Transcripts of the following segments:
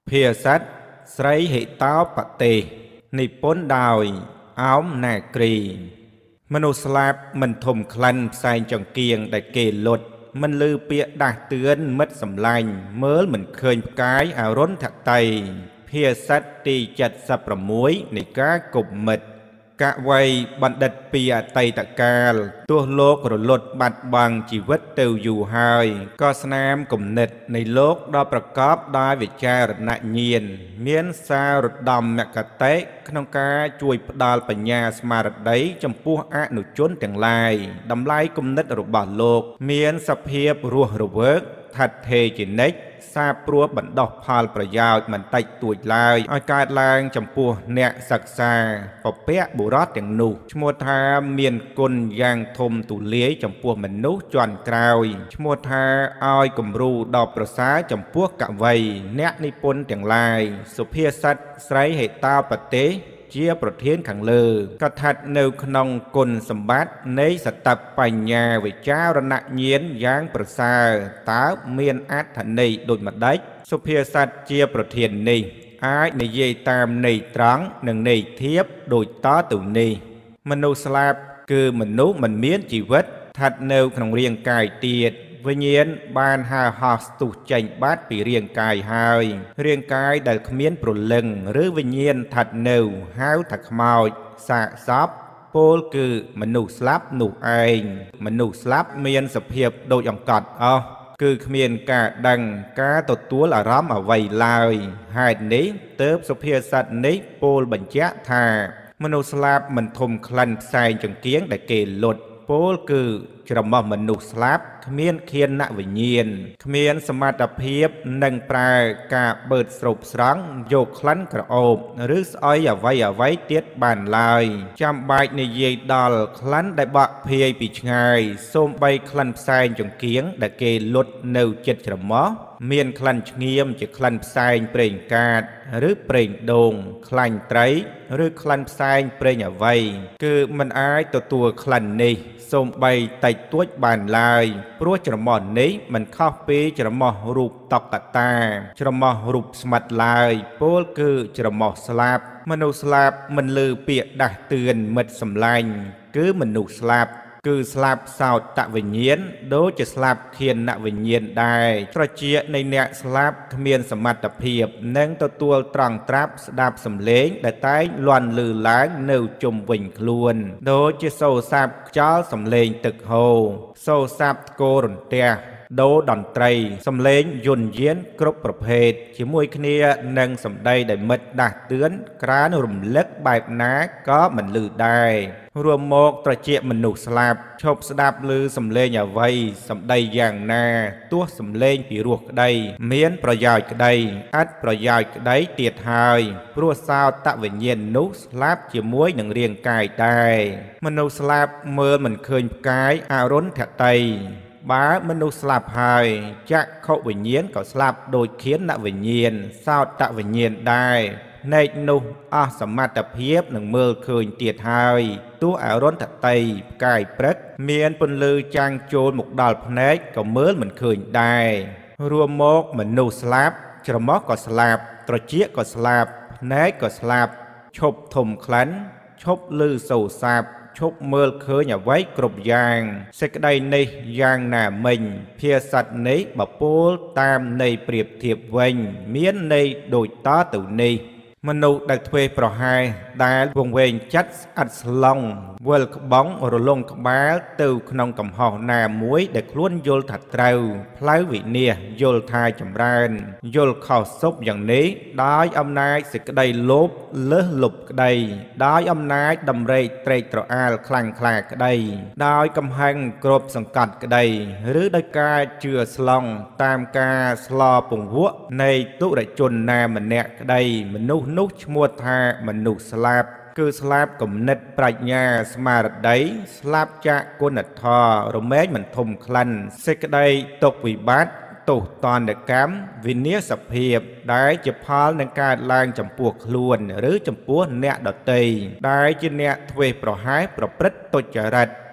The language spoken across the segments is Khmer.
ភាសាស្រីហេតោបតេនិពន្ធដោយអោមណាគ្រីមនុស្សស្លាប់មិនធំក្លិនផ្សែងចង្គៀងដែលគេលុតមិនលឺពាក្យដាស់តឿនមិត្តសម្លាញ់មើលមិនឃើញផ្កាយអរុណថតីភាសាទី76នៃការគប់មិត្តកវីបណ្ឌិតពីអតីតកាលទោះលោករលត់បាត់បង់ជីវិតទៅយូរហើយក៏ស្នាមគំនិតនៃលោកដ៏ប្រកបដោយវិចារណញ្ញាណមានសារឧត្តមគតិក្នុងការជួយផ្ដល់បញ្ញាស្មារតីចំពោះអនុជនទាំងឡាយតម្លៃគំនិតរបស់លោកមានសភាពរស់រវើកថិតថេរជានិច្ចសាព្រោះបណ្ដោះផលប្រយោជន៍មិនតិចតួចឡើយឲ្យកើតឡើងចំពោះអ្នកសិក្សាពពកបុរសទាំងនោះឈ្មោះថាមានគុណយ៉ាងធំទូលាយចំពោះមនុស្សជាន់ក្រោយឈ្មោះថាឲ្យគំរូដល់ប្រសើរចំពោះកវីអ្នកនិពន្ធទាំងឡាយសុភាសិតស្រីហេតាបទេសជាប្រធានខាងលើកថានៅក្នុងគុណសម្បត្តិនៃសតបញ្ញាវិចារណញ្ញាណយ៉ាងប្រសើរតើមានអត្ថន័យដូចម្ដេចសុភាសិតជាប្រធាននេះអាចនិយាយតាមន័យត្រង់និងន័យធៀបដូចតទៅនេះមនុស្សស្លាប់គឺមនុស្សមិនមានជីវិតស្ថិតនៅក្នុងរាងកាយទៀតវិញ្ញាណបានហើរហោះស្ទុះចេញបាត់ពីរាងកាយហើយរាងកាយដែលគ្មានព្រលឹងឬវិញ្ញាណស្ថិតនៅហៅថាខ្មោចសាកសពពោលគឺមនុស្សស្លាប់នោះឯងមនុស្សស្លាប់មានសភាពដូចអង្កត់អស់គឺគ្មានការដឹងការទទួលអារម្មណ៍អ្វីឡើយហេតុនេះទើបសុភាសិតនេះពោលបញ្ជាក់ថាមនុស្សស្លាប់មិនធំក្លិនផ្សែងចង្គៀងដែលគេលុតពោលគឺច្រមុះមនុស្សស្លាប់គ្មានឃានវិញ្ញាណគ្មានសមត្ថភាពនឹងប្រើការបឺតស្រូបស្រង់យកក្លិនក្រអូបឬស្អុយអ្វីទៀតបានឡើយចាំបាច់និយាយដល់ក្លិនដែលបក់ភាយពីឆ្ងាយសូម្បីក្លិនផ្សែងចង្គៀងដែលគេលុតនៅចិត្តច្រមុះមានក្លិនឆ្ងៀមជាក្លិនផ្សែងប្រេងកាតឬប្រេងដូងខ្លាញ់ត្រីឬក្លិនផ្សែងប្រេងអ្វីគឺមិនអាចទទួលក្លិននេះសូម្បីតិចតួចបានឡើយព្រោះច្រមុះនេះមិនខុសពីច្រមុះរូបតុក្កតាច្រមុះរូបស្មិតឡើយពោលគឺច្រមុះស្លាប់មនុស្សស្លាប់មិនឮពាក្យដាស់តឿនមិត្តសម្លាញ់គឺមនុស្សស្លាប់គឺស្លាប់សោតវិញ្ញាណដូចជាស្លាប់ឃានវិញ្ញាណដែរត្រចៀកនៃអ្នកស្លាប់គ្មានសមត្ថភាពនឹងទទួលត្រង់ត្រាប់ស្ដាប់សំឡេងដែលតែងលាន់ឮឡើងនៅជុំវិញខ្លួនដូចជាសូរសាប់ខ្យល់សំឡេងទឹកហូរសូរសាប់ថ្គររន្ទះដូរតន្ត្រីសំឡេងយន្តយានគ្រប់ប្រភេទជាមួយគ្នានឹងសម្ដីដែលមិត្តដាស់តឿនក្រើនរំលឹកបែបណាក៏មិនឮដែររួមមកត្រចៀកមនុស្សស្លាប់ឈប់ស្ដាប់ឮសំឡេងអ្វីសម្ដីយ៉ាងណាទោះសំឡេងពីរោះក្តីមានប្រយោជន៍ក្តីឥតប្រយោជន៍ក្តីទៀតហើយព្រោះសោតវិញ្ញាណនោះស្លាប់ជាមួយនឹងរាងកាយដែរមនុស្សស្លាប់មើលមិនឃើញផ្កាយអរុណថតីបើមនុស្សស្លាប់ហើយចក្ខុវិញ្ញាណក៏ស្លាប់ដូចឃានវិញ្ញាណសោតវិញ្ញាណដែរភ្នែកនោះអស់សមត្ថភាពនឹងមើលឃើញទៀតហើយទោះអរុណថតីផ្កាយព្រឹកមានពន្លឺចាំងចូលមកដល់ភ្នែកក៏មើលមិនឃើញដែររួមមកមនុស្សស្លាប់ច្រមុះក៏ស្លាប់ត្រចៀកក៏ស្លាប់ភ្នែកក៏ស្លាប់ឈប់ធំក្លិនឈប់ឮសូរសាប់ឈប់មើលឃើញអ្វីគ្រប់យ៉ាងសេចក្តីនេះយ៉ាងណាមិញភាសានេះបពោលតាមន័យប្រៀបធៀបវិញមានន័យដូចតទៅនេះមនុស្សដែលធ្វេសប្រហែសដែលវង្វេងចិត្តស្អិតស្លង់វិលក្បងរលងក្បាលទៅក្នុងកំហុសណាមួយដែលខ្លួនយល់ថាត្រូវផ្លូវវិនាសយល់ថាចម្រើនយល់ខុសសុបយ៉ាងនេះដោយអំណាចសេចក្តីលោភលើសលប់ក្តីដោយអំណាចដំរេកត្រេកត្រអាលខ្លាំងក្លាក្តីដោយកំហឹងគ្របសង្កត់ក្តីឬដោយការជឿស្លង់តាមការស្លពង្វក់នៃទុរជនណាម្នាក់ក្តីមនុស្សនោះឈ្មោះថាមនុស្សស្លាប់គឺស្លាប់គំនិតប្រាជ្ញាស្មារតីស្លាប់ចាកគុណធម៌រមែងមិនធំក្លិនសេចក្តីទុក្ខវិបត្តិទោសតនកម្មវិនាសភាពដែលជាផលនឹងកើតឡើងចំពោះខ្លួនឬចំពោះអ្នកដទៃដែលជាអ្នកធ្វេសប្រហែសប្រព្រឹត្តទុច្ចរិត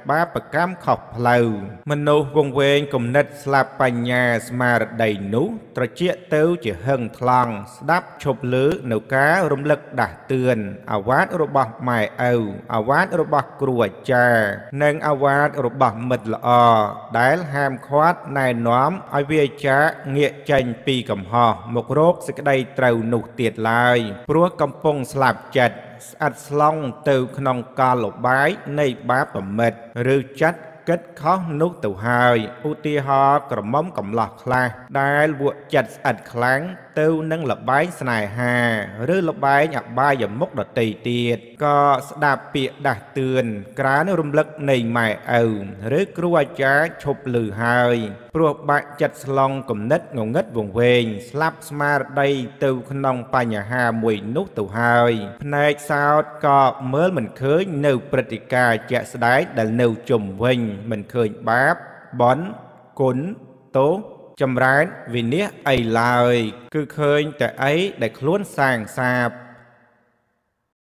បាបកម្មខុសផ្លូវមនុស្សវង្វេងគំនិតស្លាប់បញ្ញាស្មារតីនោះត្រជាក់ទៅជាហឹងថ្លង់ស្ដាប់ឈប់លើនៅការរំលឹកដាស់តឿនអាវ៉ាតរបស់ម៉ែឪអាវ៉ាតរបស់គ្រូអាចារ្យនិងអាវ៉ាតរបស់មិត្តល្អដែលហាមឃាត់ណែនាំឲ្យវាចាកងាកចេញពីកំហុសមករកសេចក្តីត្រូវនោះទៀតឡើយព្រោះកំពុងស្លាប់ចិត្តស្អិតស្លង់ទៅក្នុងកាលបាយនៃបាបមិត្តឬចាត់គិតខុសនោះទៅហើយឧទាហរណ៍ក្រមុំកំឡោះខ្លះដែលវក់ចិត្តស្អិតខ្លាំងទៅនឹងលបែងស្នេហាឬលបែងអបាយមុខដតីទៀតក៏ស្ដាប់ពាក្យដាស់តឿនក្រើនរំលឹកនៃម៉ែឪឬគ្រូអាចារ្យឈប់ឮហើយព្រោះបាក់ចិត្តស្លង់គំនិតងងឹតវង្វេងស្លាប់ស្មារតីទៅក្នុងបញ្ហាមួយនោះទៅហើយភ្នែកសោតក៏មើលមិនឃើញនៅព្រឹត្តិការណ៍ជាក់ស្ដែងដែលនៅជុំវិញមិនឃើញបាបបន់គុណទោសចម្រើនវិនាសអីឡើយគឺឃើញតែអីដែលខ្លួនសាងសាប